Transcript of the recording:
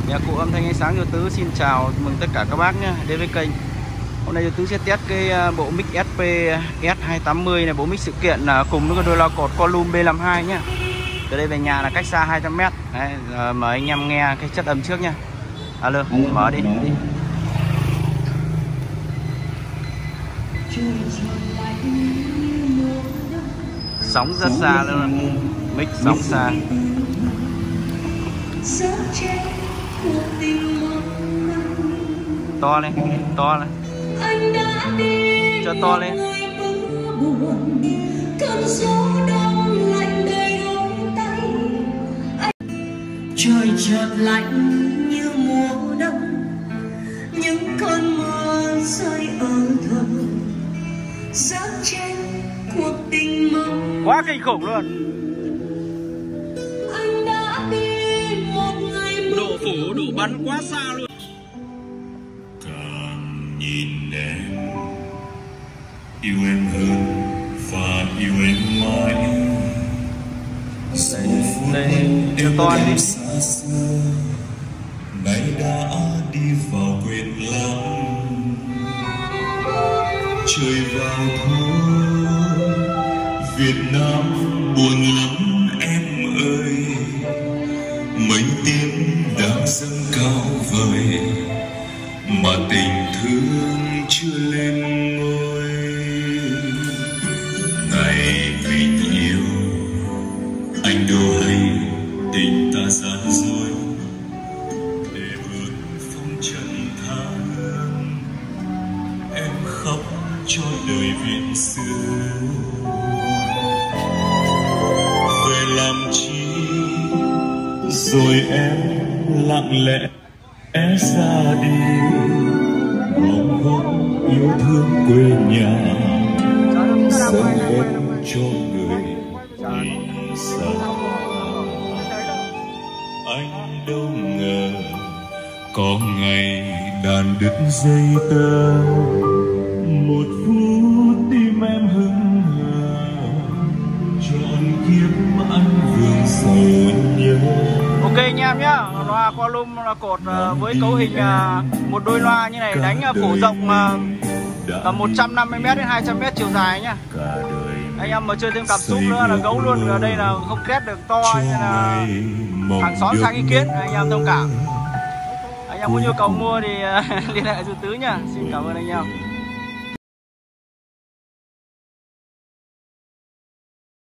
Nhà cụ âm thanh ánh sáng Vô Tứ xin chào mừng tất cả các bác nhé đến với kênh. Hôm nay Vô Tứ sẽ test cái bộ mic SP S280 này, bộ mic sự kiện cùng với cái đôi loa cột Column B52 nhé. Từ đây về nhà là cách xa 200 m. Đấy, mời anh em nghe cái chất âm trước nha. Alo, mở đi. Sóng rất xa luôn, mic sóng xa. To lên, to lên, cho to lên. Trời chợt lạnh như mùa đông, những cơn mưa rơi ở thờ rớt trên cuộc tình mong. Quá kinh khủng luôn. Anh đã đi một ngày Độ phủ, độ bắn quá xa luôn. Càng nhìn em, yêu em hơn và yêu em mãi. Đây, cho to đi. Nay đã đi vào quên lãng, trời vào thu Việt Nam buồn lắm em ơi. Mấy tiếng đang dâng cao vời mà tình thương chưa lên ngôi. Ngày mình yêu anh đâu hay tình ta gian dối, để bước phong trần tha hương em khóc cho đời viện xưa. Về làm chi rồi em lặng lẽ ra đi, mong ngóng yêu thương quê nhà dâng hết cho người đi xa. Anh đâu ngờ có ngày đàn đứt dây tơ, một phút tim em hững hờ trọn kiếp anh vương sầu nhớ. Ok anh em nhá, loa Column là cột với cấu hình một đôi loa như này, đánh phổ rộng tầm 150 m đến 200 m chiều dài nhá. Anh em mà chơi thêm cảm xúc nữa là gấu luôn, ở đây là không kết được to nên là hàng xóm sang ý kiến, anh em thông cảm. Anh em có nhu cầu mua thì liên hệ Vô Tứ nhá. Xin cảm ơn anh em.